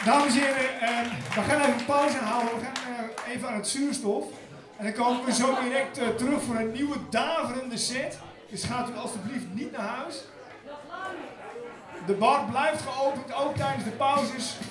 Dames en heren, we gaan even pauze houden. We gaan even aan het zuurstof. En dan komen we zo direct terug voor een nieuwe daverende set. Dus gaat u alstublieft niet naar huis. De bar blijft geopend, ook tijdens de pauzes.